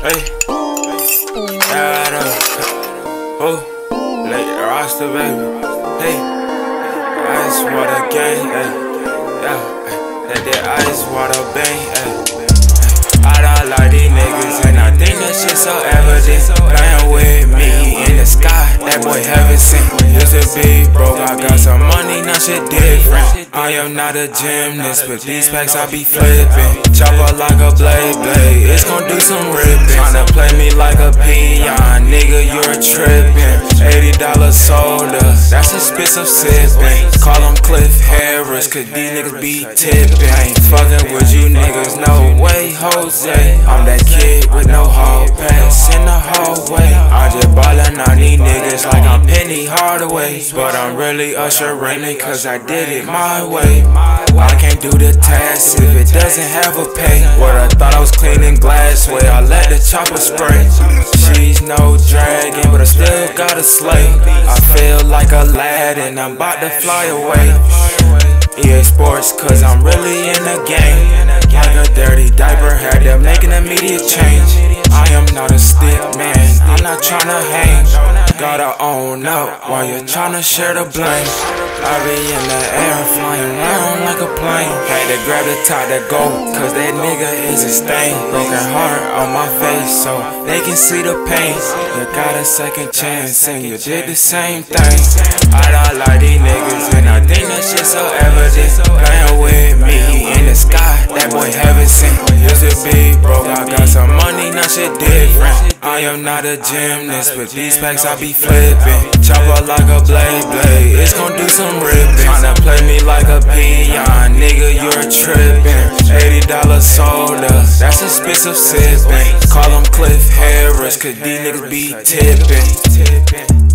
Hey, oh, late roster, baby. Hey, ice water gang, hey, yeah, that ice water bang, hey. I don't like these niggas, and I think that shit so evident. Playing with me in the sky, that boy heaven sent. Used to be broke, I got some money, now shit different. I am not a gymnast, but these packs I be flipping. Chopper like a blade, it's gon' do some ripping. Tryna play me like a peon, nigga, you're trippin'. $80 soda, that's expensive sippin'. Call him Cliff Harris, cause these niggas be tippin'. Ain't fuckin' with you niggas, no way, Jose. I'm that kid with no hall pass in the hallway. I just ballin' on these niggas like I'm Penny Hardaway. But I'm really Usher Raymond, cause I did it my way. I can't do the task if it doesn't have a pay. What I thought I was cleaning glassware, I let the chopper spray. She's no dragon, but I still gotta slay. I feel like Aladdin, I'm about to fly away. EA Sports, cause I'm really in the game. Like a dirty diaper, had to make an immediate change. I am not a stick man, I'm not tryna hang. Gotta own up while you're tryna share the blame. I be in the air, flying around like a plane. Had to grab the top that go, cause that nigga is a stain. Broken heart on my face, so they can see the pain. You got a second chance, and you did the same thing. I don't like these niggas, and I think that shit so evident. Playing with me in the sky, that boy heaven sent. Used to be broke, I got some money, now shit different. I am not a gymnast, but these packs I be flipping. Chopper like a blade, it's gon' do some ripping. Tryna play me like a peon, nigga, you're trippin'. $80 soda, that's expensive sippin'. Call him Cliff Harris, cause these niggas be tippin'.